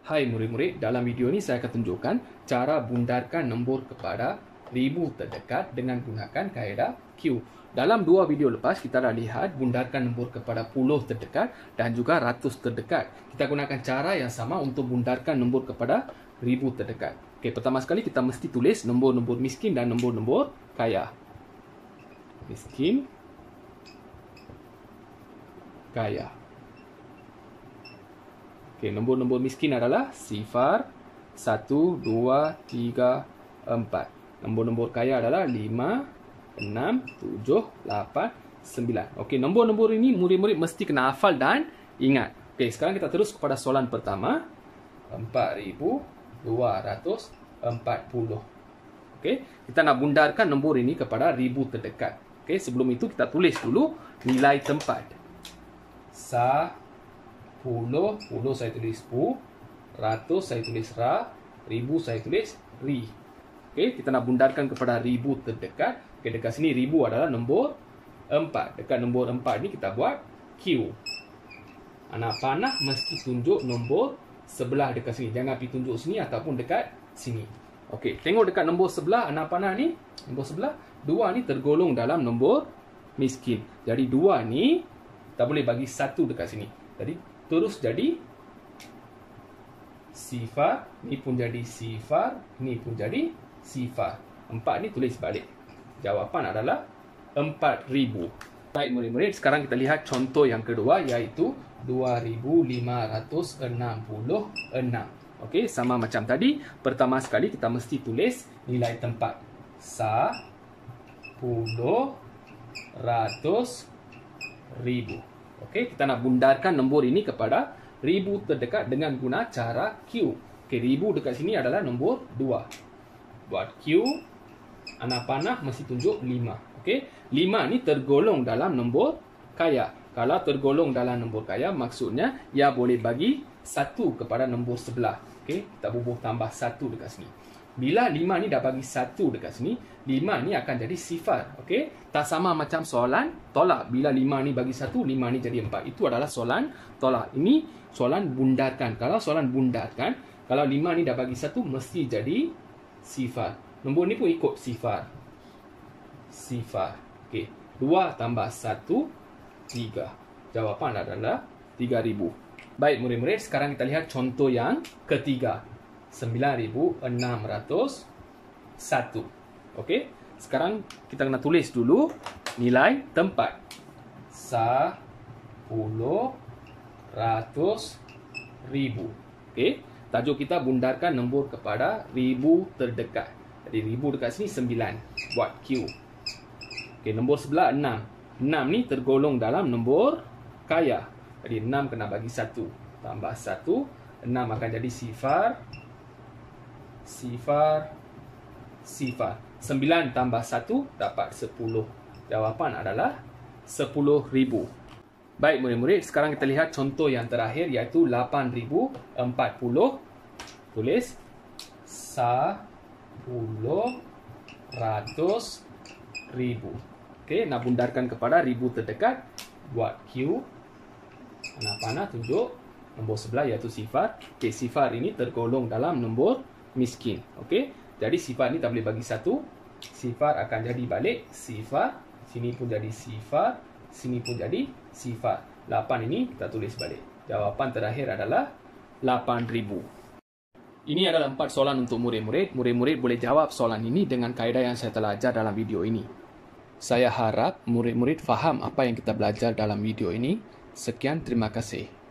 Hai murid-murid, dalam video ini saya akan tunjukkan cara bundarkan nombor kepada ribu terdekat dengan gunakan kaedah Q. Dalam dua video lepas, kita dah lihat bundarkan nombor kepada puluh terdekat dan juga ratus terdekat. Kita gunakan cara yang sama untuk bundarkan nombor kepada ribu terdekat. Okey, pertama sekali kita mesti tulis nombor-nombor miskin dan nombor-nombor kaya. Miskin, kaya. Okey, nombor-nombor miskin adalah sifar, 1, 2, 3, 4. Nombor-nombor kaya adalah 5, 6, 7, 8, 9. Okey, nombor-nombor ini murid-murid mesti kena hafal dan ingat. Okey, sekarang kita terus kepada soalan pertama. 4,240. Okey, kita nak bundarkan nombor ini kepada ribu terdekat. Okey, sebelum itu kita tulis dulu nilai tempat. 10, saya tulis pu, ratus saya tulis ra, ribu saya tulis ri. Okey, kita nak bundarkan kepada ribu terdekat. Okey, dekat sini ribu adalah nombor 4. Dekat nombor 4 ni kita buat Q. Anak panah mesti tunjuk nombor sebelah dekat sini. Jangan pergi tunjuk sini ataupun dekat sini. Okey, tengok dekat nombor sebelah anak panah ni, nombor sebelah, 2 ni tergolong dalam nombor miskin. Jadi 2 ni kita boleh bagi 1 dekat sini. Jadi terus jadi sifar, ni pun jadi sifar, ni pun jadi sifar. 4 ni tulis balik. Jawapan adalah 4,000. Baik murid-murid, sekarang kita lihat contoh yang kedua, iaitu 2,566. Okey, sama macam tadi. Pertama sekali kita mesti tulis nilai tempat. 10, ratus, ribu. Okey, kita nak bundarkan nombor ini kepada ribu terdekat dengan guna cara Q. Okey, ribu dekat sini adalah nombor 2. Buat Q, anak panah mesti tunjuk 5. Okey, 5 ni tergolong dalam nombor kaya. Kalau tergolong dalam nombor kaya, maksudnya ia boleh bagi 1 kepada nombor sebelah. Okey, kita bubuh tambah 1 dekat sini. Bila 5 ni dah bagi 1 dekat sini, 5 ni akan jadi sifar. Okey, tak sama macam soalan tolak. Bila 5 ni bagi 1, 5 ni jadi 4. Itu adalah soalan tolak. Ini soalan bundarkan. Kalau soalan bundarkan, kalau 5 ni dah bagi 1, mesti jadi sifar. Nombor ni pun ikut sifar. Sifar. Okey, 2 tambah 1, 3. Jawapan adalah 3,000. Baik murid-murid, sekarang kita lihat contoh yang ketiga. 9,601. Okey, sekarang kita kena tulis dulu nilai tempat. 10, ratus, ribu. Okey, tajuk kita bundarkan nombor kepada ribu terdekat. Jadi ribu dekat sini 9. Buat Q. Okey, nombor sebelah 6. 6 ni tergolong dalam nombor kaya. Jadi 6 kena bagi 1. Tambah 1. 6 akan jadi sifar. Sifar. Sifar. 9 tambah 1 dapat 10. Jawapan adalah 10,000. Baik murid-murid, sekarang kita lihat contoh yang terakhir, iaitu 8,040. Tulis 10, ratus, ribu. Okey, nak bundarkan kepada ribu terdekat. Buat Q. Anak panah tunjuk nombor sebelah, iaitu sifar. Okey, sifar ini tergolong dalam nombor miskin. Okey, jadi sifar ni tak boleh bagi 1. Sifar akan jadi balik sifar. Sini pun jadi sifar. Sini pun jadi sifar. 8 ini kita tulis balik. Jawapan terakhir adalah 8,000. Ini adalah 4 soalan untuk murid-murid. Murid-murid boleh jawab soalan ini dengan kaedah yang saya telah ajar dalam video ini. Saya harap murid-murid faham apa yang kita belajar dalam video ini. Sekian, terima kasih.